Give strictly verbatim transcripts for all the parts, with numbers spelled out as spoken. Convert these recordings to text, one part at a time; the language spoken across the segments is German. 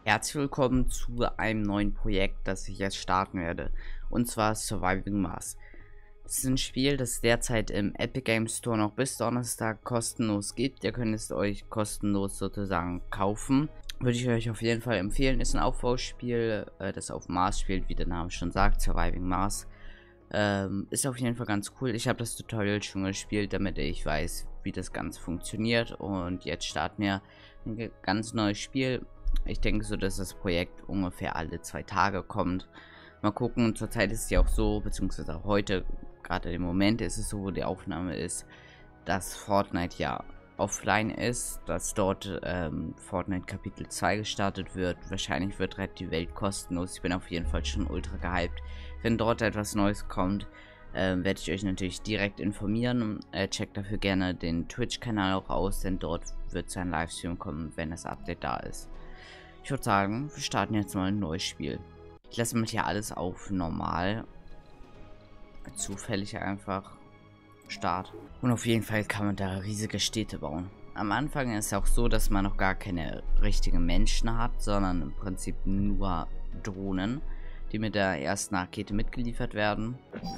Herzlich willkommen zu einem neuen Projekt, das ich jetzt starten werde. Und zwar Surviving Mars. Das ist ein Spiel, das derzeit im Epic Games Store noch bis Donnerstag kostenlos gibt. Ihr könnt es euch kostenlos sozusagen kaufen. Würde ich euch auf jeden Fall empfehlen. Ist ein Aufbauspiel, äh, das auf Mars spielt, wie der Name schon sagt, Surviving Mars. Ähm, ist auf jeden Fall ganz cool. Ich habe das Tutorial schon gespielt, damit ich weiß, wie das Ganze funktioniert. Und jetzt starten wir ein ganz neues Spiel. Ich denke so, dass das Projekt ungefähr alle zwei Tage kommt. Mal gucken, zurzeit ist es ja auch so, beziehungsweise auch heute, gerade im Moment ist es so, wo die Aufnahme ist, dass Fortnite ja offline ist, dass dort ähm, Fortnite Kapitel zwei gestartet wird. Wahrscheinlich wird Red die Welt kostenlos. Ich bin auf jeden Fall schon ultra gehypt. Wenn dort etwas Neues kommt, ähm, werde ich euch natürlich direkt informieren. Äh, checkt dafür gerne den Twitch-Kanal auch aus, denn dort wird sein Livestream kommen, wenn das Update da ist. Ich würde sagen, wir starten jetzt mal ein neues Spiel. Ich lasse mich hier alles auf normal. Zufällig einfach. Start. Und auf jeden Fall kann man da riesige Städte bauen. Am Anfang ist es auch so, dass man noch gar keine richtigen Menschen hat, sondern im Prinzip nur Drohnen, die mit der ersten Rakete mitgeliefert werden.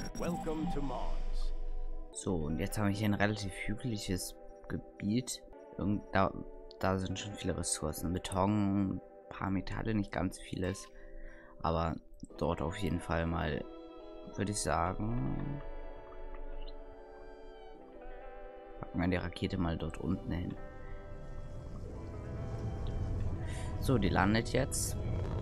So, und jetzt habe ich hier ein relativ hügeliges Gebiet. Irgend da, da sind schon viele Ressourcen. Beton, ein paar Metalle, nicht ganz vieles. Aber dort auf jeden Fall mal, würde ich sagen, packen wir die Rakete mal dort unten hin. So, die landet jetzt.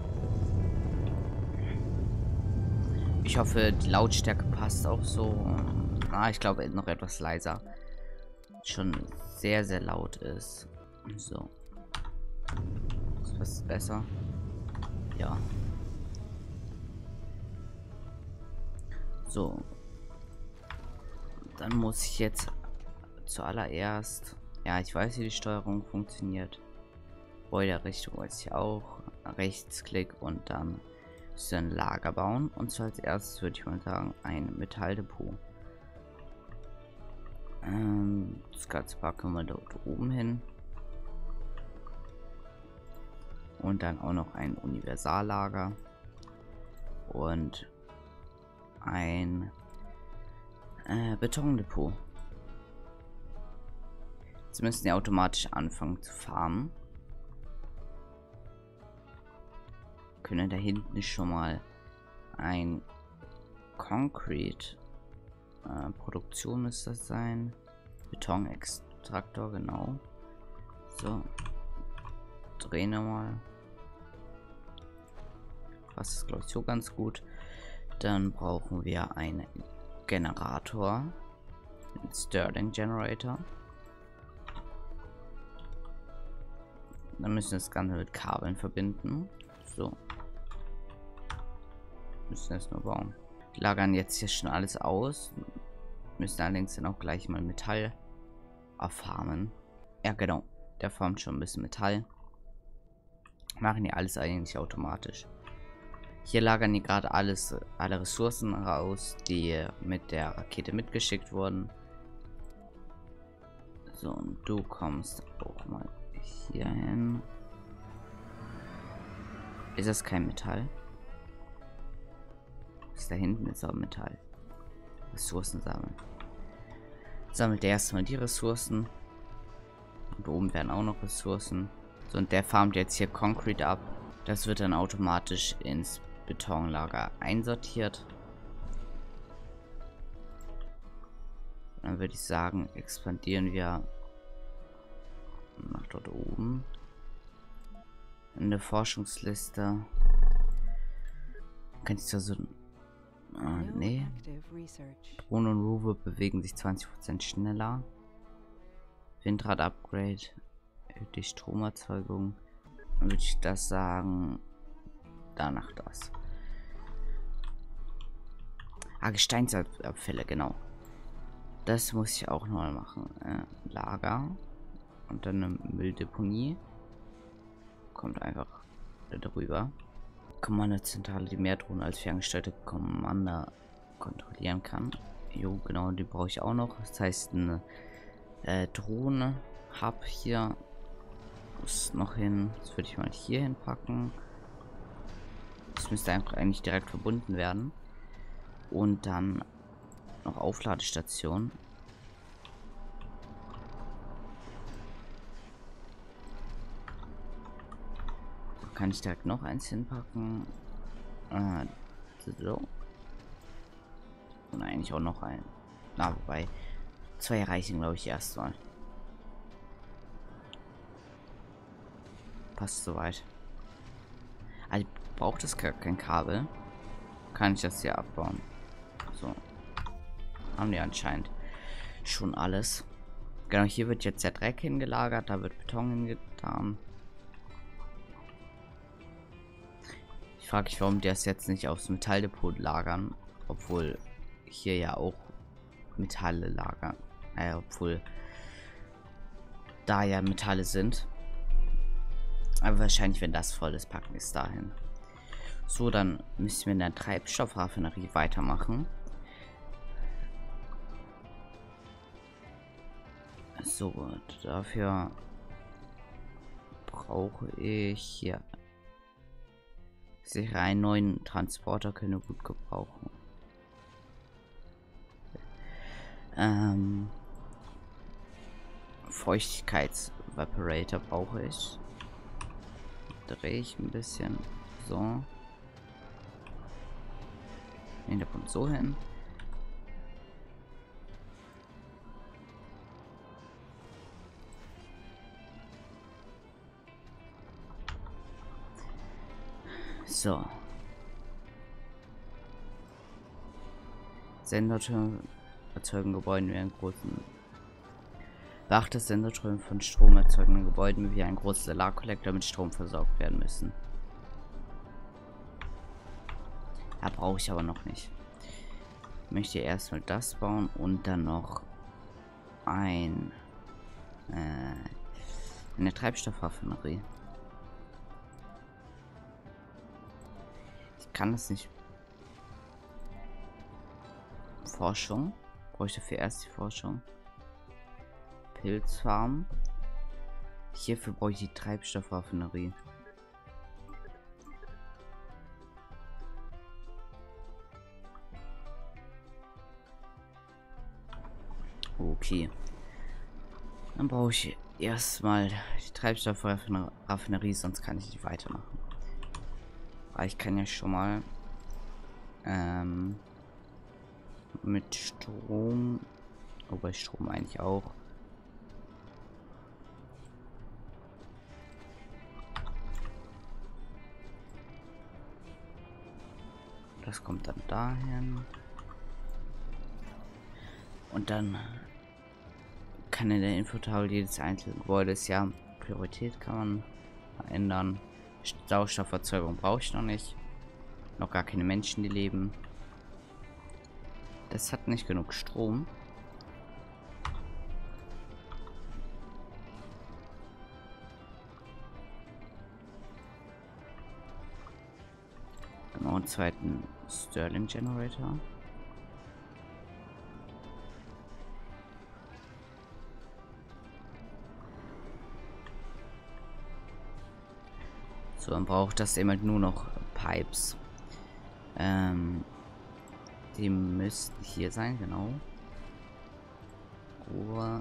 Ich hoffe, die Lautstärke passt auch so. Ah, ich glaube noch etwas leiser. Schon sehr, sehr laut ist. So. Ist das besser? Ja. So. Dann muss ich jetzt zuallererst... Ja, ich weiß, wie die Steuerung funktioniert. Boilerrichtung weiß ich auch. Rechtsklick und dann so ein Lager bauen. Und zwar als erstes würde ich mal sagen, ein Metalldepot. Ähm, das Ganze packen wir dort oben hin. Und dann auch noch ein Universallager. Und ein äh, Betondepot. Jetzt müssen die automatisch anfangen zu farmen. Können da hinten schon mal ein Concrete äh, Produktion müsste das sein. Betonextraktor, genau. So. Drehen wir mal. Das ist, glaube ich, so ganz gut. Dann brauchen wir einen Generator. Einen Stirling Generator. Dann müssen wir das Ganze mit Kabeln verbinden. So. Müssen das nur bauen. Lagern jetzt hier schon alles aus. Müssen allerdings dann auch gleich mal Metall erfarmen. Ja, genau. Der farmt schon ein bisschen Metall. Machen die alles eigentlich automatisch. Hier lagern die gerade alles, alle Ressourcen raus, die mit der Rakete mitgeschickt wurden. So, und du kommst auch mal hier hin. Ist das kein Metall? Das da hinten ist auch Metall. Ressourcen sammeln. Sammelt der erstmal die Ressourcen. Und oben werden auch noch Ressourcen. So, und der farmt jetzt hier Concrete ab. Das wird dann automatisch ins Betonlager einsortiert. Dann würde ich sagen, expandieren wir nach dort oben. In der Forschungsliste. Kannst du so... Ah, nee. Drohnen und Rover bewegen sich zwanzig Prozent schneller. Windrad-Upgrade. Erhöht die Stromerzeugung. Dann würde ich das sagen. Danach das. Ah, Gesteinsabfälle, genau. Das muss ich auch noch mal machen. Äh, Lager. Und dann eine Mülldeponie. Kommt einfach darüber. Kommandozentrale, die mehr Drohnen als ferngesteuerte Commander kontrollieren kann. Jo, genau, die brauche ich auch noch. Das heißt, eine äh, Drohne Hub hier muss noch hin. Das würde ich mal hier hinpacken. Das müsste eigentlich direkt verbunden werden. Und dann noch Aufladestation. Da kann ich direkt noch eins hinpacken. Äh, so. Und eigentlich auch noch ein. Na, wobei. Zwei reichen, glaube ich, erstmal. Passt soweit. Also braucht es gar kein Kabel. Kann ich das hier abbauen. So. Haben die anscheinend schon alles. Genau, hier wird jetzt der Dreck hingelagert. Da wird Beton hingetan. Ich frage mich, warum die das jetzt nicht aufs Metalldepot lagern. Obwohl hier ja auch Metalle lagern. Äh, obwohl da ja Metalle sind. Aber wahrscheinlich, wenn das voll ist, packen wir es dahin. So, dann müssen wir in der Treibstoffraffinerie weitermachen. So, dafür brauche ich hier sicher einen neuen Transporter, können wir gut gebrauchen. Ähm, Feuchtigkeitsvaporator brauche ich. Drehe ich ein bisschen. So. Ne, der kommt so hin. So. Sendertürme erzeugen Gebäude wie einen großen. Beachte, dass Sendertürme von Strom erzeugenden Gebäuden wie ein großer Solarkollektor mit Strom versorgt werden müssen. Da brauche ich aber noch nicht. Ich möchte erstmal das bauen und dann noch ein äh, eine Treibstoffraffinerie. Ich kann das nicht. Forschung. Brauche ich dafür erst die Forschung. Pilzfarm. Hierfür brauche ich die Treibstoffraffinerie. Okay. Dann brauche ich erstmal die Treibstoffraffinerie, sonst kann ich nicht weitermachen. Aber ich kann ja schon mal ähm, mit Strom, wobei Strom eigentlich auch. Das kommt dann dahin. Und dann kann in der Infotafel jedes einzelne Gebäudes, ja, Priorität kann man ändern. Sauerstofferzeugung brauche ich noch nicht. Noch gar keine Menschen, die leben. Das hat nicht genug Strom. Genau, einen zweiten Stirling Generator. So, dann braucht das eben halt nur noch Pipes. Ähm, die müssten hier sein, genau. Ruhe.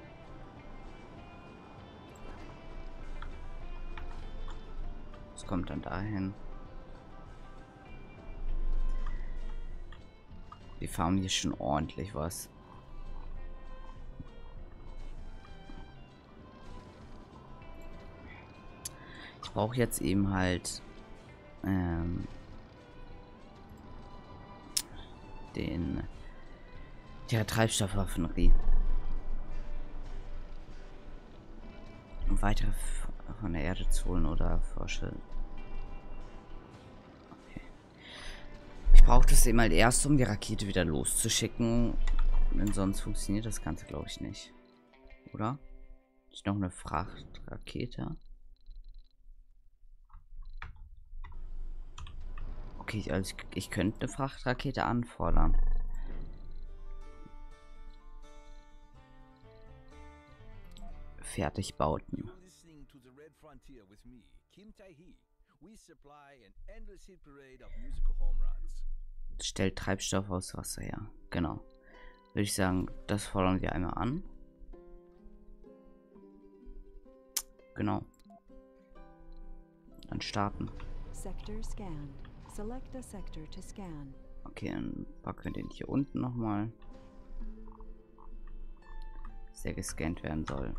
Das kommt dann dahin. Wir farmen hier schon ordentlich was. Ich brauche jetzt eben halt ähm, den der Treibstoffraffinerie. Um weitere von der Erde zu holen oder Forsche. Okay. Ich brauche das eben halt erst, um die Rakete wieder loszuschicken. Denn sonst funktioniert das Ganze, glaube ich, nicht. Oder? Ist noch eine Frachtrakete. Okay, also ich, ich könnte eine Frachtrakete anfordern. Fertigbauten. frontier with me, Kim Tae-hee. We supply an endless hit parade of musical home runs. Stellt Treibstoff aus Wasser her. Genau. Würde ich sagen, das fordern wir einmal an. Genau. Dann starten. Sector scanned. Select a sector to scan. Okay, dann packen wir den hier unten nochmal. Dass der gescannt werden soll.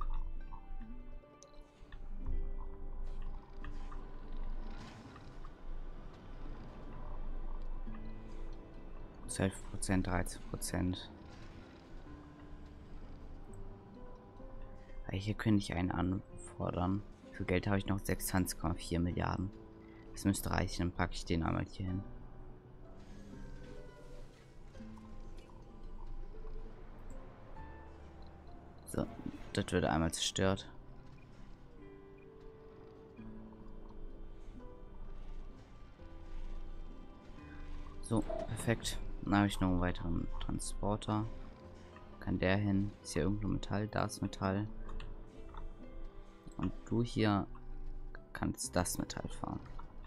zwölf Prozent, dreizehn Prozent. Hier könnte ich einen anfordern. Für Geld habe ich noch sechsundzwanzig Komma vier Milliarden. Das müsste reichen, dann packe ich den einmal hier hin. So, das wird einmal zerstört. So, perfekt. Dann habe ich noch einen weiteren Transporter. Kann der hin? Ist hier irgendwo Metall? Da ist Metall. Und du hier kannst das Metall fahren.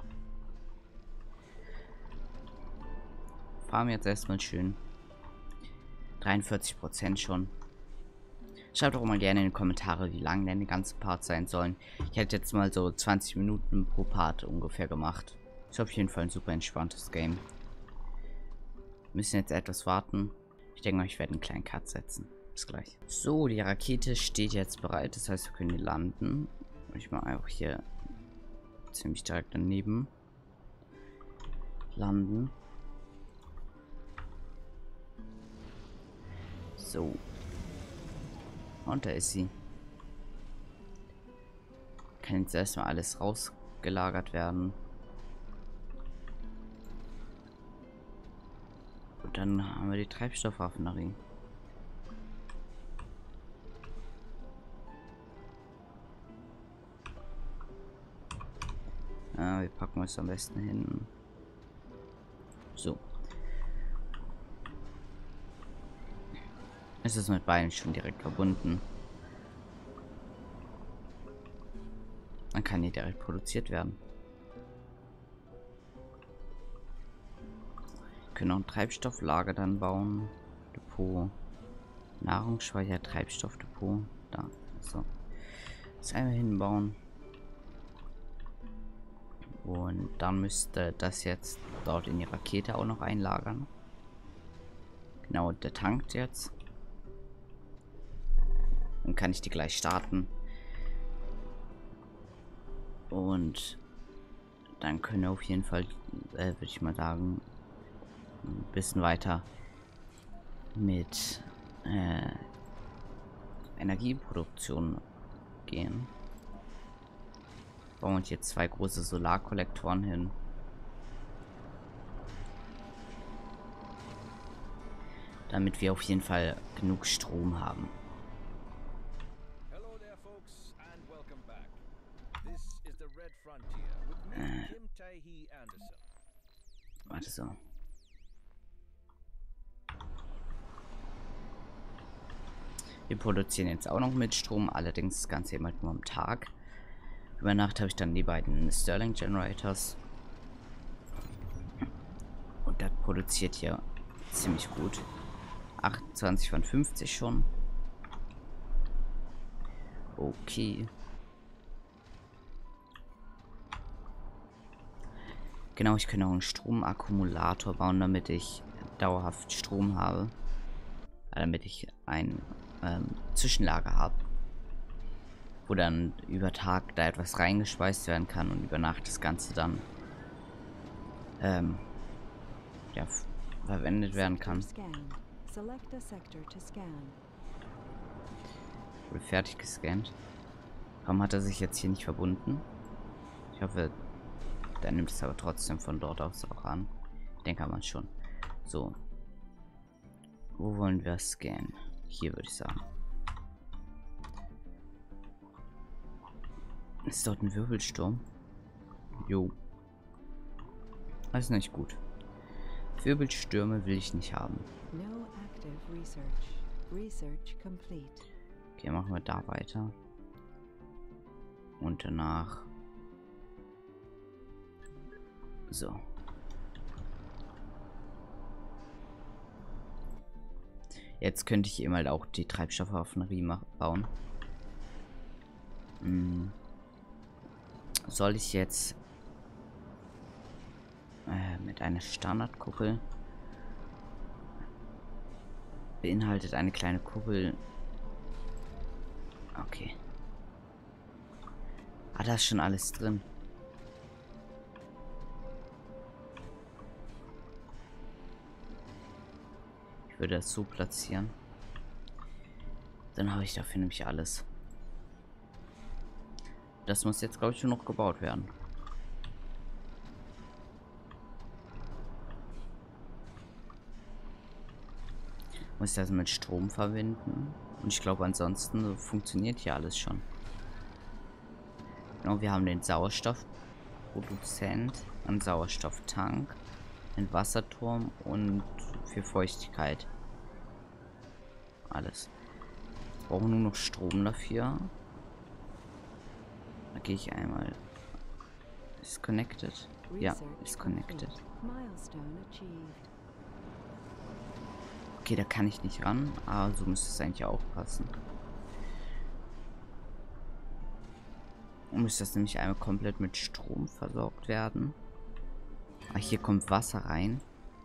Fahren wir jetzt erstmal schön. dreiundvierzig Prozent schon. Schreibt doch mal gerne in die Kommentare, wie lang denn die ganzen Parts sein sollen. Ich hätte jetzt mal so zwanzig Minuten pro Part ungefähr gemacht. Ist auf jeden Fall ein super entspanntes Game. Wir müssen jetzt etwas warten. Ich denke mal, ich werde einen kleinen Cut setzen. Bis gleich. So, die Rakete steht jetzt bereit. Das heißt, wir können hier landen. Ich mache einfach hier ziemlich direkt daneben. Landen. So. Und da ist sie. Kann jetzt erstmal alles rausgelagert werden. Und dann haben wir die Treibstoffraffinerie. Ja, wir packen es am besten hin. So. Es ist mit beiden schon direkt verbunden. Dann kann hier direkt produziert werden. Wir können auch ein Treibstofflager dann bauen. Depot. Nahrungsspeicher, Treibstoffdepot. Da. So. Das einmal hinbauen. Und dann müsste das jetzt dort in die Rakete auch noch einlagern. Genau, der tankt jetzt. Dann kann ich die gleich starten. Und dann können wir auf jeden Fall, äh, würde ich mal sagen, ein bisschen weiter mit äh, Energieproduktion gehen. Bauen wir hier zwei große Solarkollektoren hin. Damit wir auf jeden Fall genug Strom haben. Hello there, folks, and welcome back. This is the Red Frontier with me, Kim Tae-hee Anderson. Warte so. Wir produzieren jetzt auch noch mit Strom, allerdings das Ganze eben halt nur am Tag. Über Nacht habe ich dann die beiden Stirling Generators. Und das produziert hier ziemlich gut. achtundzwanzig von fünfzig schon. Okay. Genau, ich kann auch einen Stromakkumulator bauen, damit ich dauerhaft Strom habe. Damit ich ein ähm, Zwischenlager habe. Wo dann über Tag da etwas reingespeist werden kann und über Nacht das Ganze dann ähm, ja, verwendet werden kann. Wurde fertig gescannt. Warum hat er sich jetzt hier nicht verbunden? Ich hoffe, der nimmt es aber trotzdem von dort aus auch an. Ich denke man schon. So. Wo wollen wir scannen? Hier würde ich sagen. Ist dort ein Wirbelsturm? Jo. Das ist nicht gut. Wirbelstürme will ich nicht haben. No active research. Research complete. Okay, machen wir da weiter. Und danach so. Jetzt könnte ich eben halt auch die Treibstoffraffinerie bauen. Hm. Soll ich jetzt äh, mit einer Standardkuppel, beinhaltet eine kleine Kuppel. Okay. Ah, da ist schon alles drin. Ich würde das so platzieren. Dann habe ich dafür nämlich alles. Das muss jetzt, glaube ich, nur noch gebaut werden. Muss ich das mit Strom verbinden. Und ich glaube, ansonsten funktioniert hier alles schon. Genau, wir haben den Sauerstoffproduzent, einen Sauerstofftank, einen Wasserturm und für Feuchtigkeit. Alles. Wir brauchen nur noch Strom dafür. Da gehe ich einmal. Ist connected. Ja, ist connected. Okay, da kann ich nicht ran, aber so müsste es eigentlich auch passen. Und müsste das nämlich einmal komplett mit Strom versorgt werden. Ah, hier kommt Wasser rein.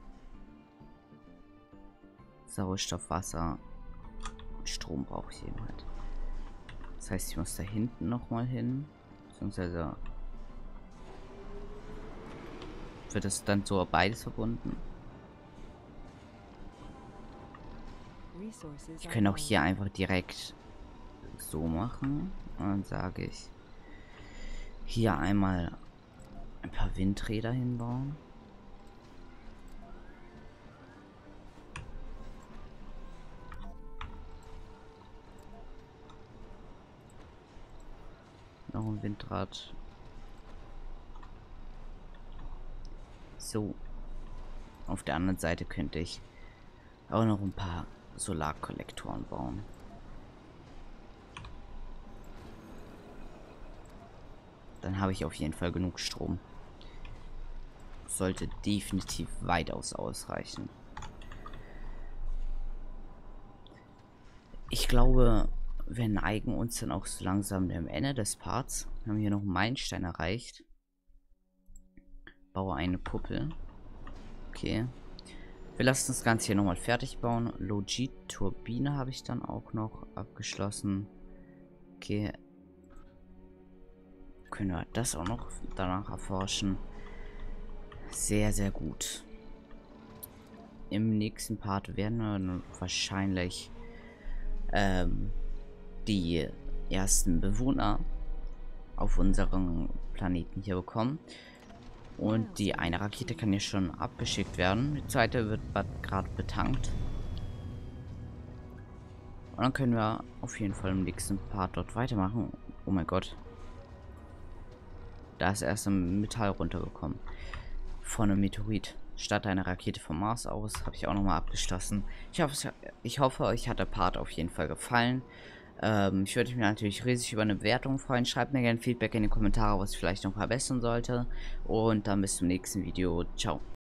Sauerstoff, Wasser. Strom brauche ich eben halt. Das heißt, ich muss da hinten nochmal hin. Beziehungsweise wird das dann so beides verbunden. Ich kann auch hier einfach direkt so machen. Und dann sage ich hier einmal ein paar Windräder hinbauen. Noch ein Windrad. So. Auf der anderen Seite könnte ich auch noch ein paar Solarkollektoren bauen. Dann habe ich auf jeden Fall genug Strom. Sollte definitiv weitaus ausreichen. Ich glaube, wir neigen uns dann auch so langsam dem Ende des Parts. Wir haben hier noch einen Meilenstein erreicht. Baue eine Puppel. Okay. Wir lassen das Ganze hier nochmal fertig bauen. Logit-Turbine habe ich dann auch noch abgeschlossen. Okay. Können wir das auch noch danach erforschen. Sehr, sehr gut. Im nächsten Part werden wir wahrscheinlich ähm, die ersten Bewohner auf unserem Planeten hier bekommen. Und die eine Rakete kann hier schon abgeschickt werden. Die zweite wird gerade betankt. Und dann können wir auf jeden Fall im nächsten Part dort weitermachen. Oh mein Gott. Da ist erst ein Metall runtergekommen. Von einem Meteorit. Statt einer Rakete vom Mars aus. Habe ich auch nochmal abgeschlossen. Ich hoffe, ich hoffe, euch hat der Part auf jeden Fall gefallen. Ähm, ich würde mich natürlich riesig über eine Bewertung freuen. Schreibt mir gerne Feedback in die Kommentare, was ich vielleicht noch verbessern sollte. Und dann bis zum nächsten Video. Ciao.